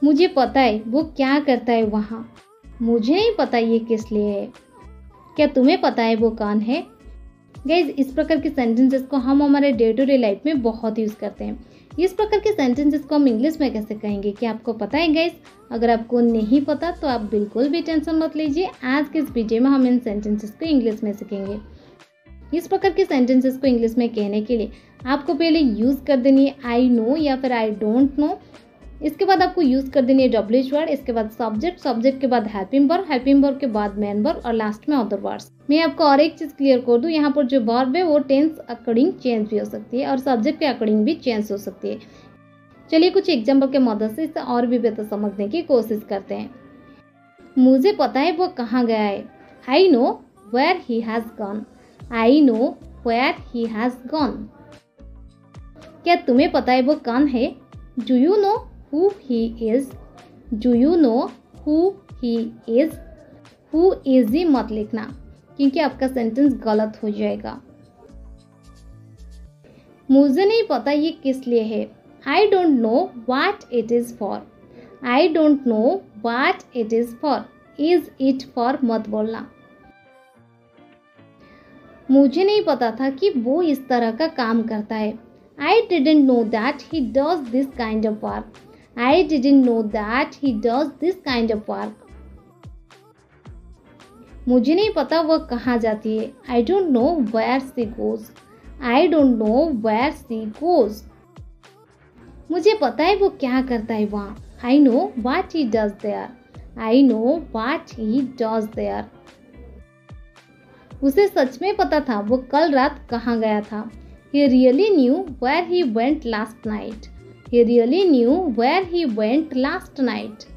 मुझे पता है वो क्या करता है वहाँ। मुझे नहीं पता ये किस लिए है। क्या तुम्हें पता है वो कौन है? गाइज, इस प्रकार के सेंटेंसेस को हम हमारे डे टू डे लाइफ में बहुत यूज़ करते हैं। इस प्रकार के सेंटेंसेस को हम इंग्लिश में कैसे कहेंगे, क्या आपको पता है गाइज? अगर आपको नहीं पता तो आप बिल्कुल भी टेंशन मत लीजिए। आज के इस वीडियो में हम इन सेंटेंसेस को इंग्लिश में सीखेंगे। इस प्रकार के सेंटेंसेस को इंग्लिश में कहने के लिए आपको पहले यूज़ कर देनी है आई नो या फिर आई डोंट नो। इसके बाद आपको यूज़ कर देनी है डब्ल्यूएच वर्ड। इसके बाद सब्जेक्ट, सब्जेक्ट के बाद हेल्पिंग वर्ब के बाद मेन वर्ब और लास्ट में अदर वर्ड्स। मैं आपको और एक चीज़ क्लियर कर दूं, यहाँ पर जो वर्ब है वो टेंस अकॉर्डिंग चेंज भी हो सकती है और सब्जेक्ट के अकॉर्डिंग भी चेंज हो सकती है। चलिए कुछ एग्जाम्पल के मदद से इसे और भी बेहतर समझने की कोशिश करते हैं। मुझे पता है वो कहाँ गया है। I know where he has gone. I know where he has gone. क्या तुम्हें पता है वो कौन है? Do you know who he is? Do you know who he is? Who is he मत लिखना क्योंकि आपका सेंटेंस गलत हो जाएगा। मुझे नहीं पता ये किस लिए है। I don't know what it is for. I don't know what it is for. Is it for मत बोलना। मुझे नहीं पता था कि वो इस तरह का काम करता है। I didn't know that he does this kind of work. I didn't know that he does this kind of work. मुझे नहीं पता वह कहाँ जाती है। I don't know where she goes. I don't know where she goes. मुझे पता है वो क्या करता है वहाँ। I know what he does there. I know what he does there. उसे सच में पता था वो कल रात कहाँ गया था। He really knew where he went last night. He really knew where he went last night.